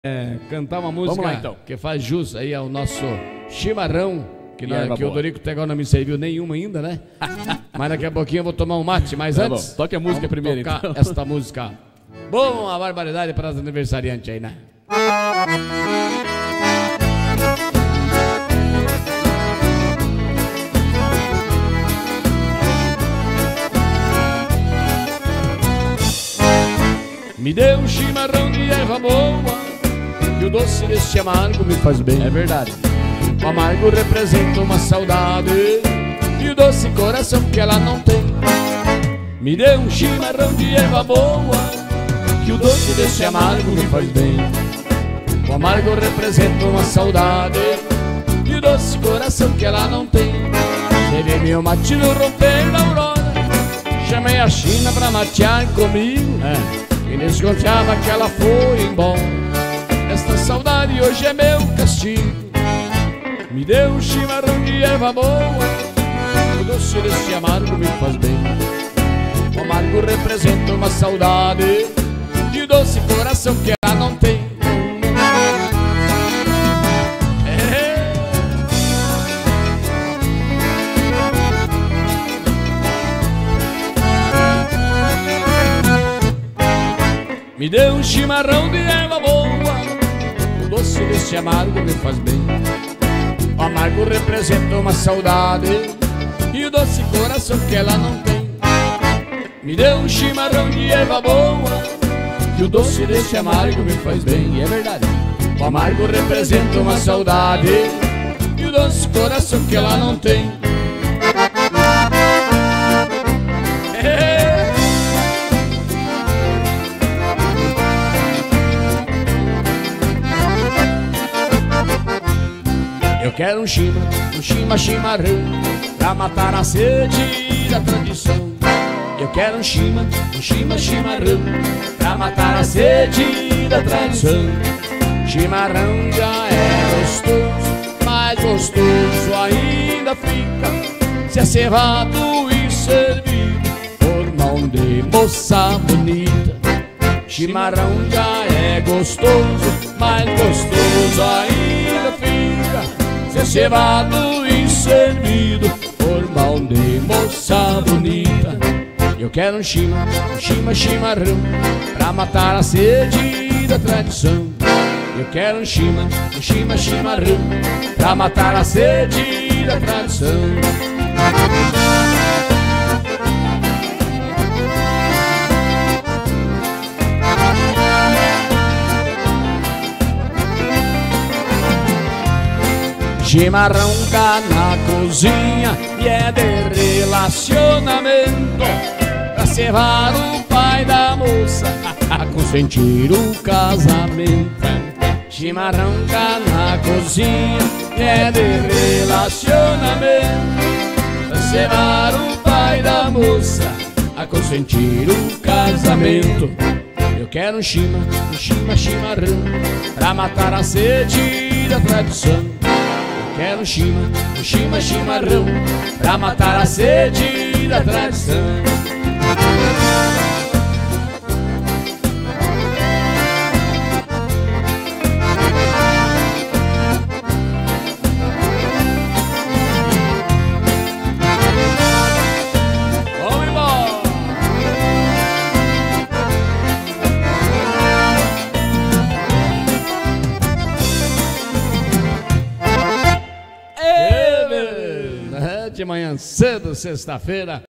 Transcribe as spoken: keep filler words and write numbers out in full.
É, cantar uma música lá, então. que faz jus aí ao nosso chimarrão, que, na, que o boa. Dorico Tegal não me serviu nenhuma ainda, né? Mas daqui a pouquinho eu vou tomar um mate, mas Tá antes... bom. Toque a música primeiro, tocar então. esta música. Bom, uma barbaridade para as aniversariantes aí, né? Me dê um chimarrão de erva boa, que o doce deste amargo me faz bem. É verdade. O amargo representa uma saudade e o doce coração que ela não tem. Me dê um chimarrão de erva boa, que o doce deste amargo me faz bem. O amargo representa uma saudade e o doce coração que ela não tem. Serei meu mate no romper da aurora, chamei a China pra matear comigo. É. E desconfiava que ela foi embora. Esta saudade hoje é meu castigo. Me deu um chimarrão de erva boa, o doce deste amargo me faz bem. O amargo representa uma saudade e o doce coração que ela não tem. É. Me deu um chimarrão de erva boa, o doce deste amargo me faz bem. O amargo representa uma saudade e o doce coração que ela não tem. Me deu um chimarrão de erva boa, que o doce deste amargo me faz bem. E é verdade. O amargo representa uma saudade e o doce coração que ela não tem. Eu quero um chima, um chima chimarrão, pra matar a sede da tradição. Eu quero um chima, um chima chimarrão, pra matar a sede da tradição. Chimarrão já é gostoso, mais gostoso ainda fica se é cevado e servido por mão de moça bonita. Chimarrão já é gostoso, mais gostoso ainda fica se é cevado e servido por mão de moça bonita. Eu quero um chima, um chima chimarrão, pra matar a sede da tradição. Eu quero um chima, um chima chimarrão, pra matar a sede da tradição. Chimarrão tá na cozinha e é de relacionamento, pra cevar o pai da moça a consentir o casamento. Chimarrão tá na cozinha e é de relacionamento, pra cevar o pai da moça a consentir o casamento. Eu quero um chima, um chima chimarrão, pra matar a sede da tradição. Quero um chima, um chima chimarrão, pra matar a sede da tradição. Vamos embora! De manhã cedo, sexta-feira.